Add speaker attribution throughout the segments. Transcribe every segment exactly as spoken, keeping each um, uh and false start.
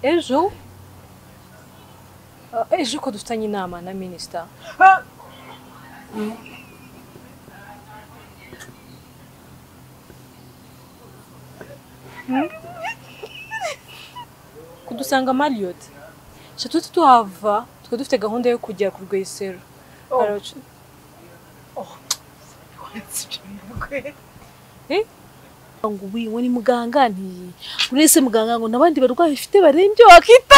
Speaker 1: ejo ejo ko dufitanye inama na minister kudusanga Marriott cyo tuhava twe dufite gahunda yo kujya ku rwesero oh eh ngo wiwe ni muganga nti urese muganga ngo nabandi barwaye bifite barembye wakita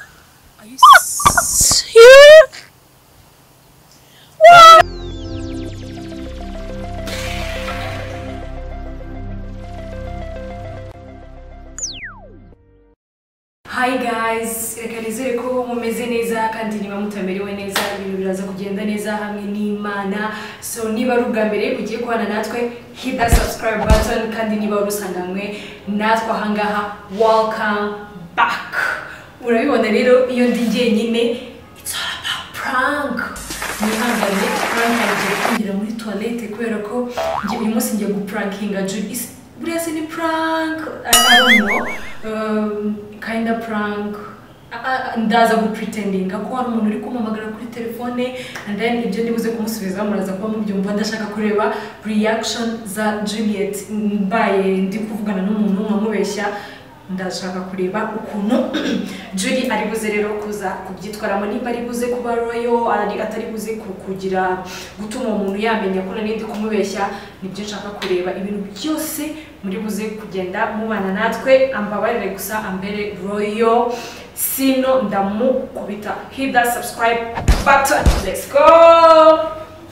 Speaker 1: Hi guys, rekalizere ko mumeze neza kandi niba mutamerewe neza ibintu biraza kugenda neza hamwe n'Imana. So niba rubwa mbere ugiye kubana natwe hit that subscribe button kandi niba urusanganywe natwe ahangaha welcome back. Urabibona rero iyo ndi jyenyine it's all about prank. Nihangane prank yagiye kwinjira muri toilette kubera ko ngiye uyu munsi ngiye guprankinga Judy. Buriya se ni prank I don't know. Um, kind of prank ndaza gu pretending ko hari umuntu uri kumamagara kuri telefone and then ibyo ndibuze kumusubiza muraza kuba mubyumva ndashaka kureba reaction za Juliet mbaye ndi kuvugana n'umuntu nkamubeshya ndashaka kureba ukuntu Judy ari buze rero kuza kubyitwaramo niba ari buze kuba royo ari atari buze kugira gutuma umuntu yamenya ko nari ndi kumubeshya nibyo nshaka kureba ibintu byose muri buze kugenda mubana natwe ambabarire gusa ambere royo sino ndamukubita hit that subscribe button let's go.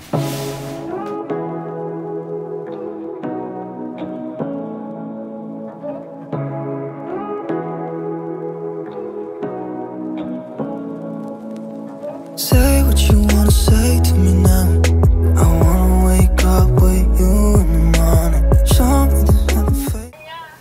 Speaker 2: Say what you wanna say to me now. I wanna wake up with you in the morning. Show me the other face.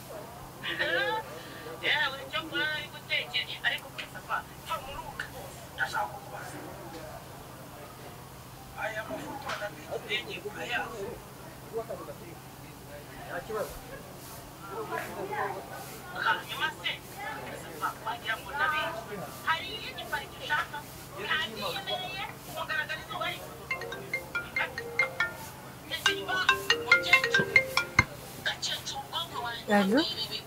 Speaker 1: Allô?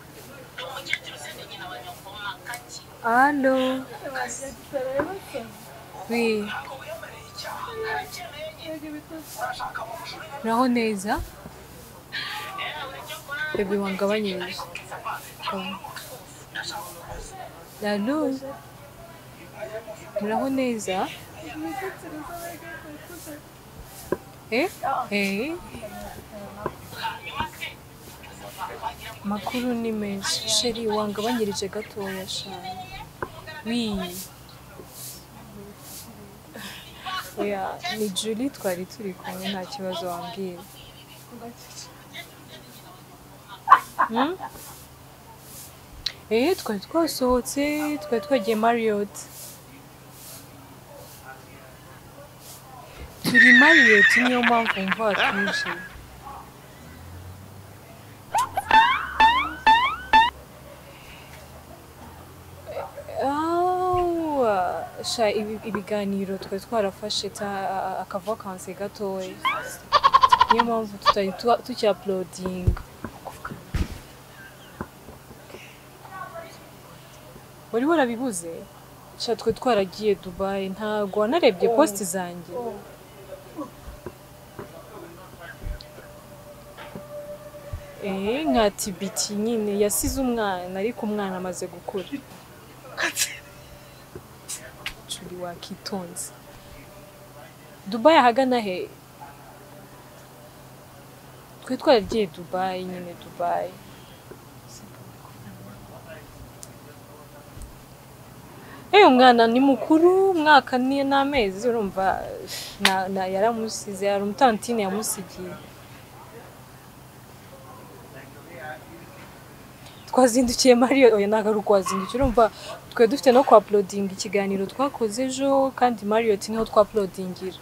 Speaker 1: Allô? Oui. Naho neza? Bebe wangabanyije. Allô? Naho neza? Eh? Eh? Makuru ni menshi sheri wangabanyirije gatoya shana wi oya ni Julie twari turi kumwe nta kibazo wambwira hmm? eh twari twasohotse twari twagiye Marriott turi Marriott niyo mpamvu mva twinshi sha ibiganiro twe twarafashe aka vacances gatoya niyo mpamvu tutari tuki uploading wari warabibuze sha twe twaragiye Dubai ntago wanarebye post zanjye eh nka tibiti nyine yasize umwana ariko umwana amaze gukura wakitonze Dubai hagana he twe twaragiye Dubai nyine Dubai eh umwana ni mukuru mwaka ni n'amezi urumva na, na yaramusize yari umutantine yamusigiye twazindukiye Marriott oya nagaruko wazindukiye urumva twe dufite no ku uploading ikiganiro twakoze ejo kandi Marriott niho twa uploadingira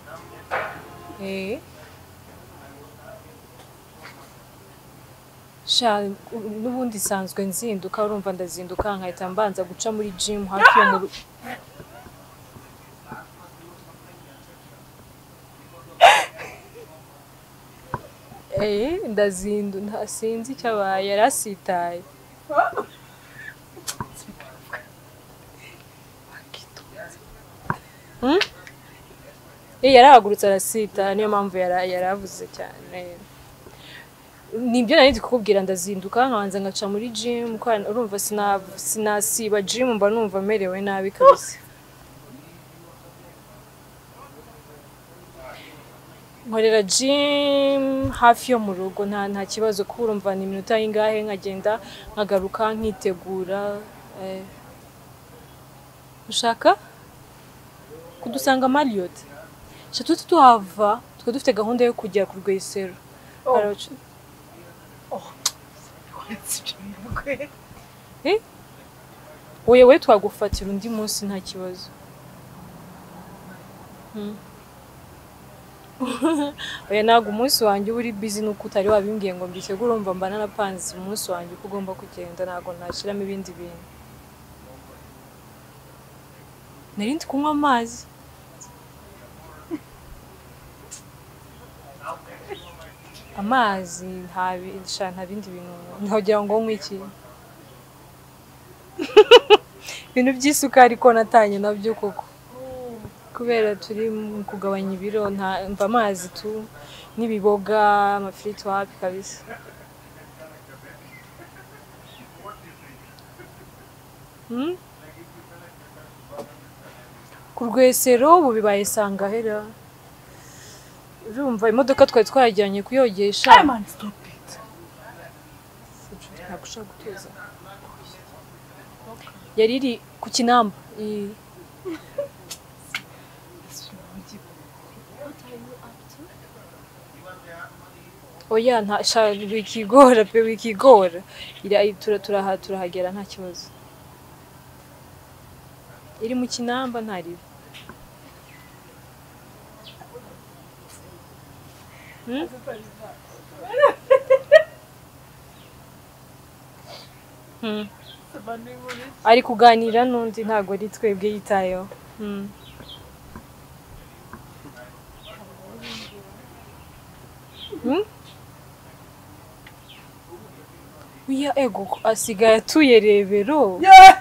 Speaker 1: eh sha n'ubundi sanzwe nzinduka urumva ndazinduka nkahita mbanza guca muri gym hafi yo mu Eh ndazindu ntasinzi cyabaye yarasitaye Hmm? Eh yarahagurutse arasita niyo mpamvu yaravuze cyane nibyo nari ndikubwira ndazinduka nkabanza ngaca muri gym kwa urumva sina sinasiba gym mba numva merewe nabi kabisa nkorera gym hafi yo mu rugo nta nta kibazo ko urumva ni iminota y'ingahe nkagenda nkagaruka nkitegura eh ushaka kudusanga Marriott Shatu tuhava twe dufite gahunda yo kujya ku Rwesero
Speaker 3: Oh.
Speaker 1: Eh? Oye we twagufatira undi munsi nta kibazo. Hmm. Oya nago umunsi wanjye uri busy nuko utari wabimbwiye ngo mbitegura urumva mba narapanze umunsi wanjye uko ugomba kugenda nago nashiramo ibindi bintu. Narindi kunywa amazi. Amazi ntabi nta bindi bintu ntagira ngo nkwiki ibintu by'isukari ko natanye nabyo koko kubera turi mu kugabanya ibiro nta mva amazi tu nibiboga amafrito hapi kabisa hmm? Ku Rwesero ubu bibaye sanga hera urumva imodoka twari twajyanye kuyogesha
Speaker 3: Man, stop it.
Speaker 1: Nagushaka gutuza yari iri ku Kinamba Oya nta sha wikigora pe wikigora ira tura turaha turahagera nta kibazo iri mu Kinamba ntari Hmm? Hmm. Ari kuganira nundi ntago ari twebwe yitayeho. Hmm. Hmm? Uya ego asigaye tuyerebero.
Speaker 3: Yeah.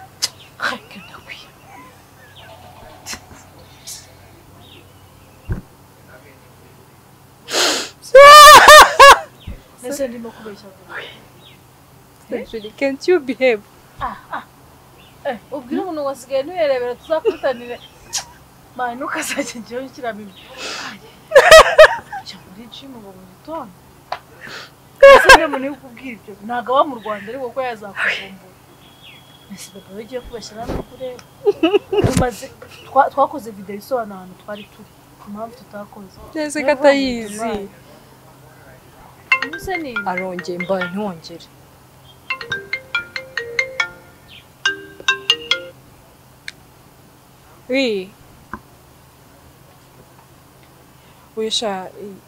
Speaker 3: Nese ndimo kubeshya.
Speaker 1: Actually, can't you behave?
Speaker 3: Ah ah. Eh, ubwira umuntu wasigaye nuyerebera tuzakutanire. Mane nukazaje ngiye kiramibi. Cyangwa gym ngo mu gitondo. Ese mwe nikubwira ibyo naga wa mu Rwanda ariko ko yazakuvumbura. Nese baba bagiye kubashyira no kureba. Tumaze twakoze video isobanura ahantu twari turi. Impamvu tutakoze.
Speaker 1: Nese katayizi.
Speaker 3: Nese ni
Speaker 1: Arongeye mbaye ntwongere. Oui. Wisha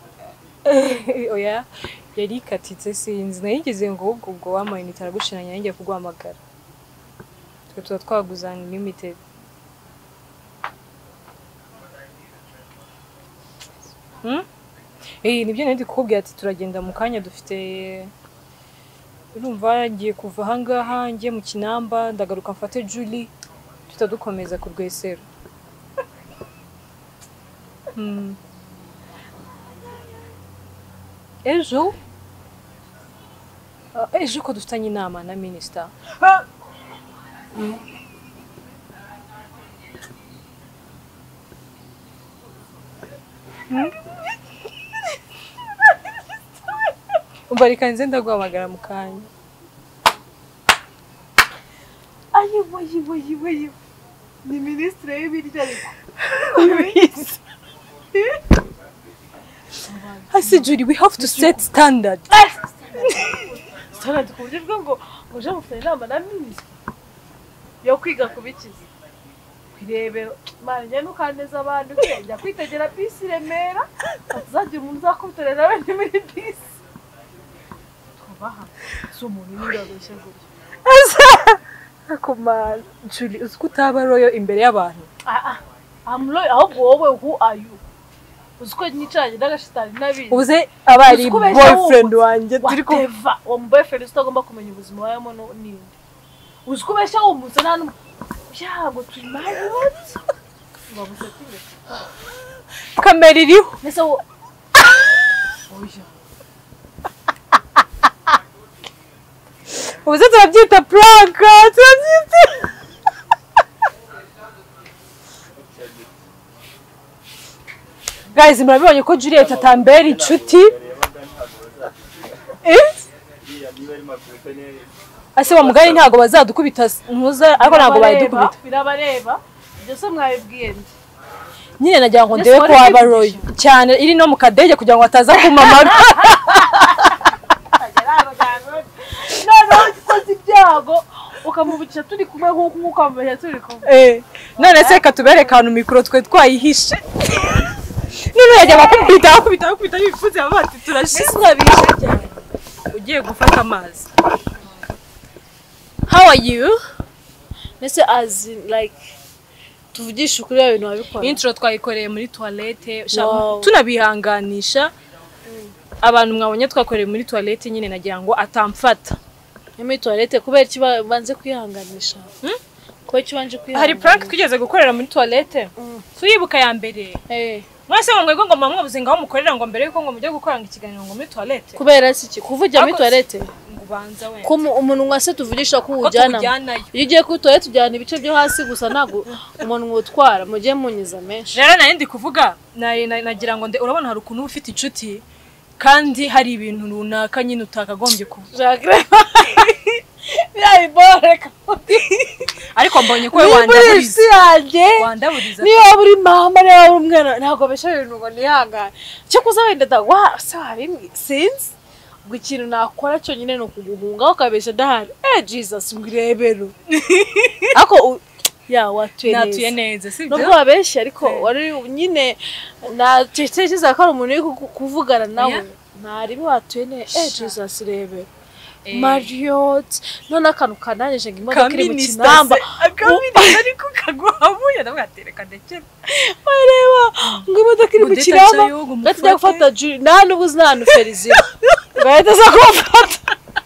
Speaker 1: oya yari katitse sinzi nayigeze ngo ubwo ubwo wamaye nitaragushiranya ngiye kugwamagara. Twe tuba twaguzana limited. Hmm? Eh nibyo nandi kukubwira ati turagenda mu kanya dufite urumva ngiye kuva hangaha ngiye mu Kinamba ndagaruka mfate Julie tutadukomeza ku Rwesero. Hmm. Ejo uh, ejo ko dufitanye inama na minister. Hmm. Hmm? Umbarika nze ndagwamagara mu kanya.
Speaker 3: Ayi wayi wayi wayi. Ni ministre y'ibiryo ariko.
Speaker 1: I said, Judy, we have to set standard.
Speaker 3: Standard ku buryo ngo ngo je mufite inama na ministre. Yo kwiga kubikiza. Kwirebe manje nukaneza abantu kujya kwitegera bisi Remera. Azagira umuntu uzakubitorera nawe muri bisi. baha so umuntu n'irabeshya gutyo
Speaker 4: akoma Julie uziko utabaroyo imbere y'abantu
Speaker 3: ah ah amlo ahubwo wowe who are you uziko nyicanye ndagashitani nabizi
Speaker 4: ubuze abari boyfriend wanje turi
Speaker 3: kuva uwo boyfriend utagomba kumenya ubuzima wayemo ninde uziko besha umutse nta yago turi married babusetire
Speaker 4: kamera iriho
Speaker 3: nese wo oya
Speaker 4: ubuze turabyita prank turabyita guys murabibonye ko Juliet atambera inshuti eh ase wa mugari ntago bazadukubita ntuza ariko ntago bayidukubita
Speaker 3: birabareba byose mwabibwiye ndi
Speaker 4: nyine nagira ngo ndewe ko wabaroyo cyane iri no mu kadege kugira ngo ataza kumamara
Speaker 3: no kozi ibyago ukamubukira turi kumwe nkuko ukamubeshya turi kumwe
Speaker 4: eh none se katuberekana mikro twe twayihishe none yajya bakubita bakubita bakubita bifuze abati turashisha bishe cyane ugiye gufata amazi how are you
Speaker 3: nese as in, like tuvugisha ukuri ibintu wabikora
Speaker 4: intro twayikoreye muri toilette wow. tunabihanganisha mm. abantu mwabonye twakoreye muri toilette nyine nagira ngo atamfata
Speaker 3: muri toilette kubera kiba banze kwihanganisha hmm? ko kibanje kwihanganisha
Speaker 4: hari prank twigeze gukorera muri toilette mm. tuyibuka ya mbere
Speaker 3: eh
Speaker 4: mwase ngo ngwe ngo mwabuze ngaho mukorera ngo mbere yuko ngo mujye gukoranga ikiganiro ngo muri toilette
Speaker 3: kubera siki kuvugira muri toilette
Speaker 4: ngubanza we
Speaker 3: ko umuntu mwase tuvugisha ko ujyana iyo ugiye ku toilette ujyana ibice byo hasi gusa nago umuntu ngutwara mujye munyiza menshi
Speaker 4: rero naye ndi kuvuga nagira ngo urabona hari ukuntu ufite inshuti kandi hari ibintu runaka nyine utakagombye kuvuga
Speaker 3: yayi boreka
Speaker 4: ariko mbonye ko wandaburiza wandaburiza
Speaker 3: niyo buri mama rero umwana ntago besha ibintu ngo nihangane cyo kuza wenda da wa sabimwe since ubwo ikintu nakora cyo nyine no kuguhunga ukabesha dahari eh Jesus ngwirebero ako ya watuye neza
Speaker 4: natuye neza sibyo
Speaker 3: no babesha ariko wari nyine na ceceza ko ari umuntu uri kuvugana nawe ntari watuye neza eh Jesus rebero Marriott none akantu kananije ngo imodoka iri mu kinamba
Speaker 4: akamini ariko kagwabuye ndabatereka ndekera
Speaker 3: areba ngo imodoka iri mu kinamba gatijya gufata nta nubuzi nta nuferizio bahita za gufata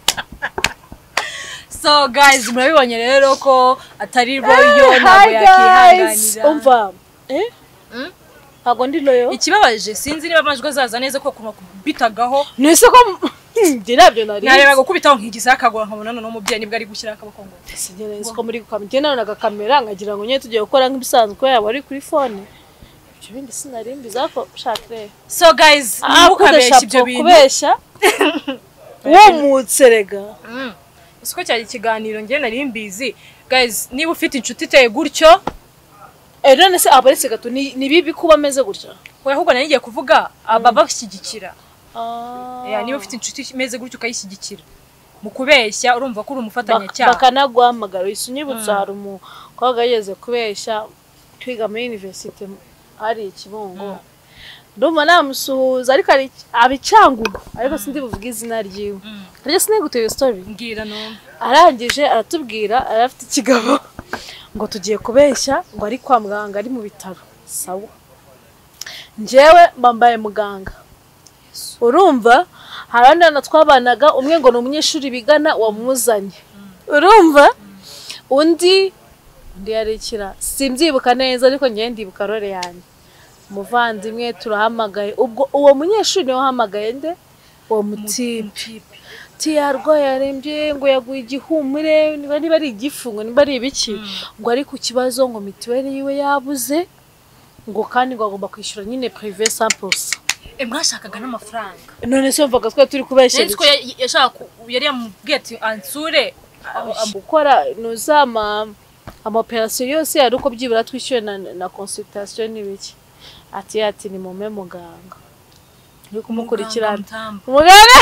Speaker 4: so guys murabibonye rero ko atari royo ntabwo yakihanganira
Speaker 3: umva eh ntabwo ndi loyo
Speaker 4: ikibabaje sinzi niba amajwi azaza neza ko kuma kubitagaho
Speaker 3: nese ko ndirabyo nari
Speaker 4: nareba gukubitaho nkigisa akagwa nkabona none umubyeyi nibwo ari gushyira akaboko ngo
Speaker 3: singereza ko muri gukamera naga kamera ngagira ngo nye tugiye gukora nk'ibisanzwe yabo ari kuri phone ibyo bindi sinarimbi zako shakre
Speaker 4: so guys mukabeshya ibyo bintu
Speaker 3: kubeshya wo mutserega
Speaker 4: usko cyari ikiganiro ngiye nari mbizi guys niba ufite inshuti iteye gutyo
Speaker 3: eh none se abaretse gato ni bibi kuba ameze gutyo
Speaker 4: we ahubwo nari ngiye kuvuga ababa bashyigikira ah ya niba ufite inshuti imeze gutyo ukayishyigikira mu kubeshya urumva ko uri umufatanya cyane
Speaker 3: bakanagwamagara isunyibutsa hari umu kwaga yeze kubeshya twiga muri university ari ikibongo ndumva namusuhuza ariko ari abicanguga ariko sindi buvuga izina ryiwe ariko siniguteye story
Speaker 4: ngira no
Speaker 3: arangije aratubwira arafite ikigabo ngo tugiye kubeshya ngo ari kwa muganga ari mu bitaro sawa njewe mbambaye muganga urumva haranda na twabanaga umwe ngo n'umunyeshuri bigana wamuzanye urumva undi ndi yarikira simbyibuka neza ariko ngiye ndibuka rore yanjye umuvandimwe turahamagaye ubwo uwo munyeshuri niwe wahamagaye nde uwo mutipe tiyarwa yarembye ngo yaguye igihumure niba niba ari igifungo niba ari ibiki ngo ari ku kibazo ngo mituweli yiwe yabuze ngo kandi ngo agomba kwishyura nyine privé cent pour cent
Speaker 4: e mwashakaga n'amafaranga
Speaker 3: none se mvaga twa turi kubeshya
Speaker 4: niko yashaka yari yamubwiye ati ansure
Speaker 3: gukora nuzama ama operation yose yari uko byibura twishyuye na, na consultation n'ibiki ati ati ni mume muganga uri kumukurikirana muganga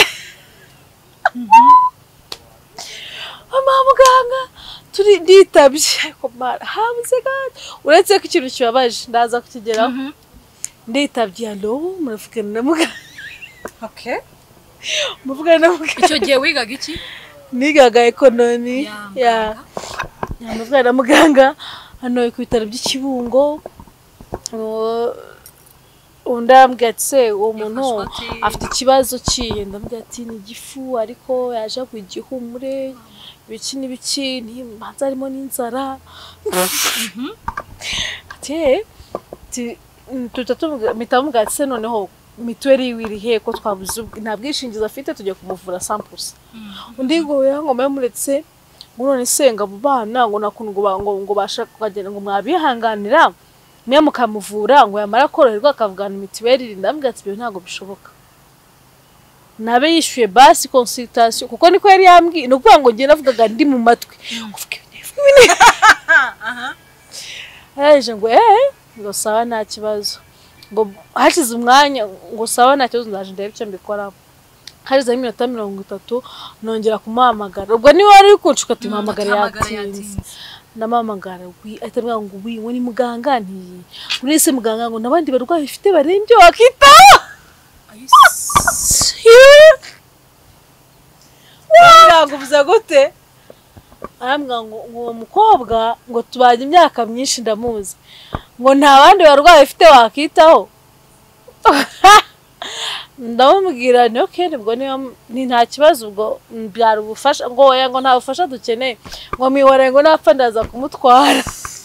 Speaker 3: ama muganga turi nditabye ko mara hamze gato uretse ko ikintu kibabaje ndaza kukigeraho nditabye allo murafukana na muganga
Speaker 4: okay
Speaker 3: muvugana na muganga
Speaker 1: icyo gihe wigaga iki
Speaker 3: nigaga economy ya ya muvugana na muganga hano ku bitaro by'ikibungo undambwira ati se uwo muntu afite ikibazo kiye ndambwira ati ni igifu ariko yaje ku igihumure ibiki n'ibiki ntibanza harimo n'inzara ati tutamubwira ati se noneho mituweli wirihe ko twabuze nta bwishingizi afite tujya kumuvura samples undi ngo yangoma yamuretse ngo none senga abo bana ngo nakuntu ngo ngo bashaka kugenda ngo mwabihanganira mwe mukamuvura ngo yamara koroherwa akavugana mituweli ndambwira ati byo ntago bishoboka nabe yishuye basi consultation kuko niko yari yambwiye no kuvuga ngo ngiye navugaga ndi mu matwi aha yaje ngo eh ngo sawa nta kibazo ngo hashize umwanya ngo sawa nta kibazo ndaje ndebe icyo mbikora hashize iminota mirongo itatu nongera kumuhamagara ubwo ni wari kunshuka ati muhamagara yatinze namamagara wi atabwa ngo wi ngo ni muganga nti urese muganga ngo nabandi barwaye bifite barembye wakita ngo buza gute ambwa ngo uwo mukobwa ngo tubaje imyaka myinshi ndamuzi ngo nta bandi barwaye bifite wakitaho ndamubwira ni okay nibwo ni nta kibazo ubwo byara ubufasha ngo oya ngo nta bufasha dukeneye ngo miwore ngo napfa ndaza kumutwara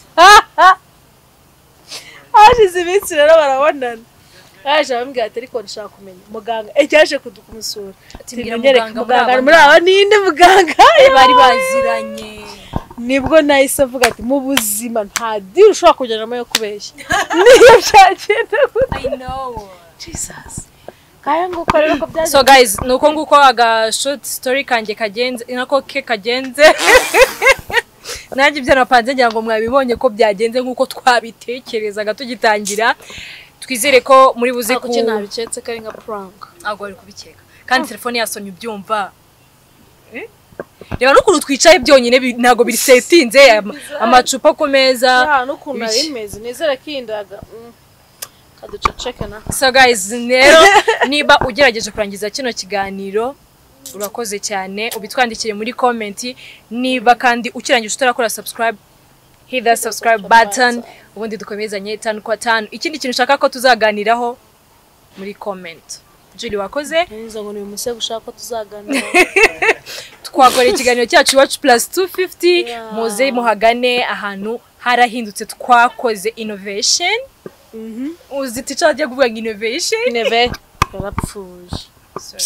Speaker 3: hashize iminsi rero barabonana yaje bambwira ati ariko nshaka kumenya muganga ecyaje kudukumusura timenyereka muganga muri aba ninde muganga
Speaker 1: bari baziranye
Speaker 3: nibwo nahise avuga ati mu buzima nta diri ushobora kugeramo yo kubeshya niyo byagenda
Speaker 1: I know
Speaker 3: Jesus kaya nguko rero ko byaje
Speaker 1: so guys nuko nguko aga short story kanje kagenze nako ke kagenze nanjye ibyo napanze ngira ngo mwabibonye ko byagenze nkuko twabitekerezaga tugitangira twizere ko muri buze
Speaker 3: ku cyo nabicetse kari nka prank
Speaker 1: ago ari kubikeka kandi telefone yasonye ubyumva eh reba n'ukuntu twicaye byonyine ntago biri setinze amacupa ku meza
Speaker 3: n'ukuntu ari imeze nizere kindaga kaduceceka na
Speaker 1: so guys rero niba ugerageje kurangiza kino kiganiro urakoze cyane ubitwandikire muri comment niba kandi ukirangije utarakora subscribe hit that subscribe button ubundi dukomezanye tanu kwa tanu ikindi kintu ushaka ko tuzaganiraho muri comment Julie wakoze
Speaker 3: nizo ngo ni umuse gushaka ko tuzaganira
Speaker 1: twakora ikiganiro cyacu watch plus two fifty muze muhagane ahantu harahindutse twakoze innovation mhm uzi ticaje kuvuga innovation
Speaker 3: ineve yarapfuje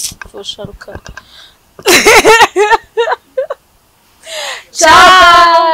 Speaker 3: fusharuka ciao